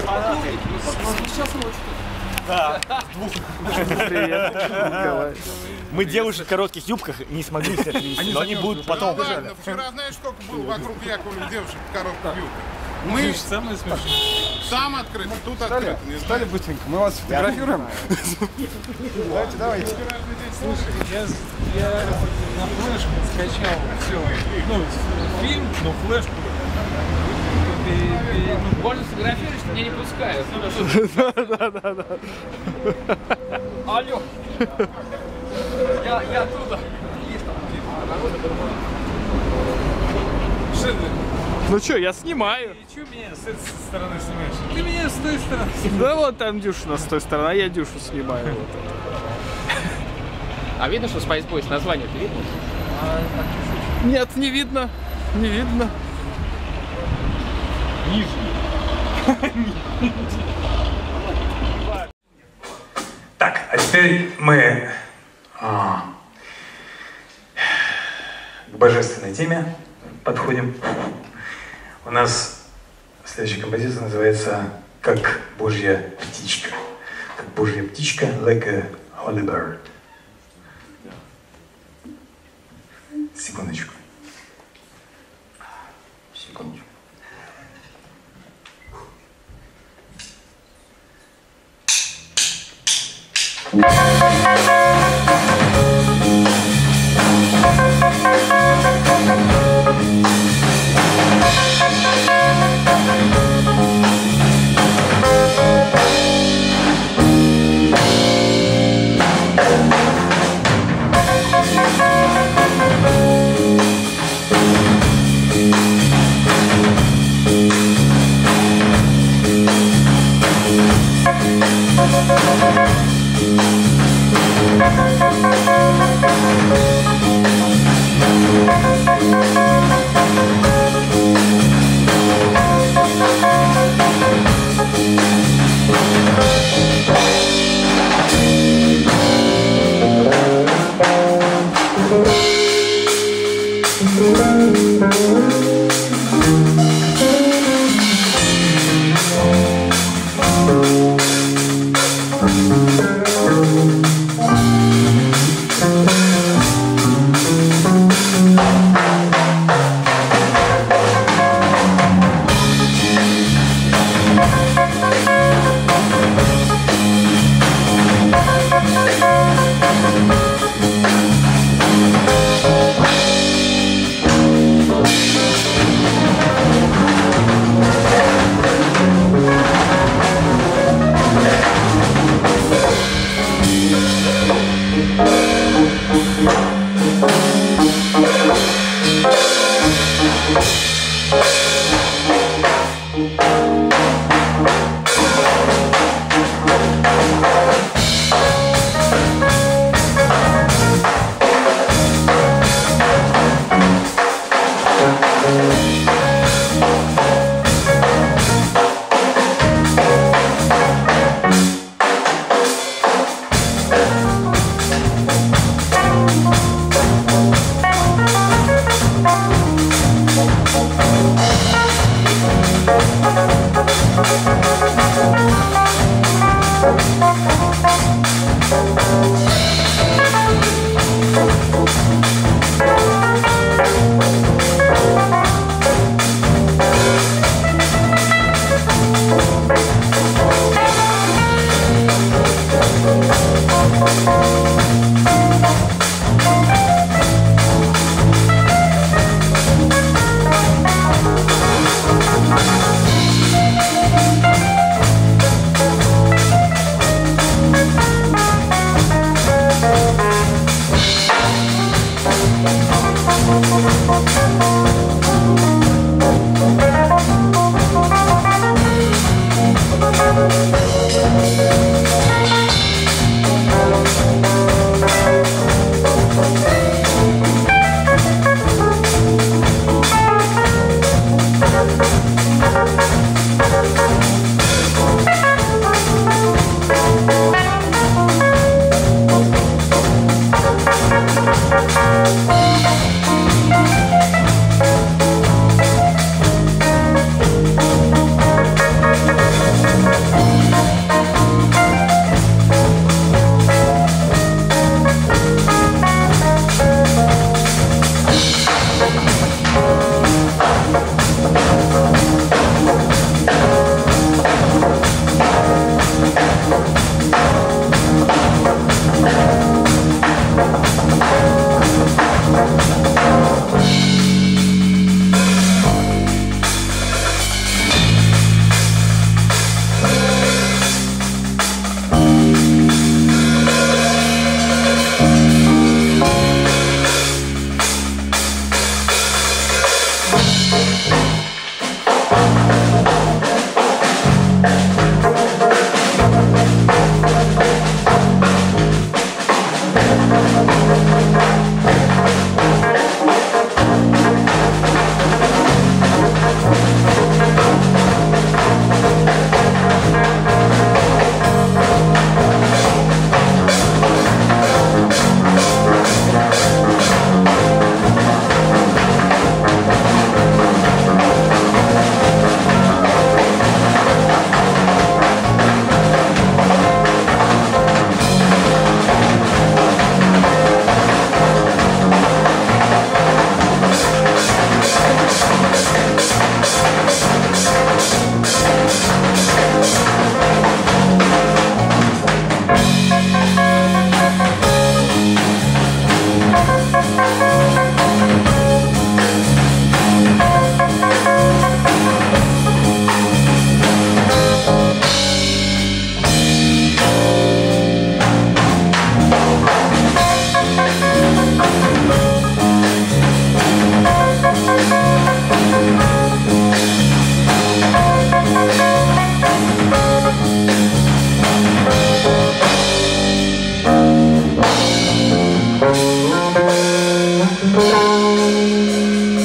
Сейчас ночью. Да, Николай. Мы девушек в коротких юбках не смогли всех привезти, но они будут потом. Вчера знаешь, сколько было вокруг Яковлева девушек в коротких юбках? Мы самое смешное. Сам открыт, тут открыт. Встали быстренько, мы вас фотографируем. Давайте. Слушай, я на флешку скачал все. Ну, фильм, но флешку. Можно сфотографировать, что меня не пускают. Да. Алло. Я оттуда. Ну что, я снимаю. Ты что меня с этой стороны снимаешь? Ты меня с той стороны снимаешь. Да вот там Дюша у нас с той стороны, а я Дюшу снимаю. Вот. А видно, что Spies Boys название-то видно? Нет, не видно. Не видно. Нижний. Так, а теперь мы к божественной теме подходим. У нас следующая композиция называется «Как Божья птичка». Как Божья птичка, like a holy bird. Секундочку. Секундочку.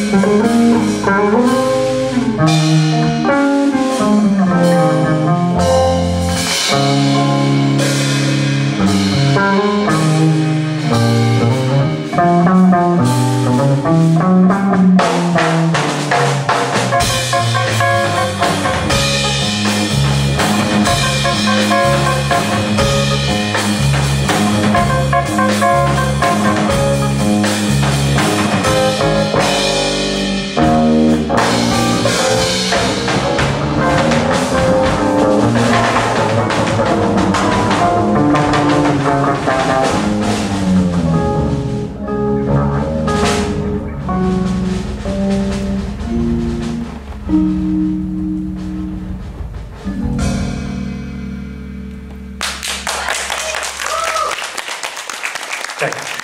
Так,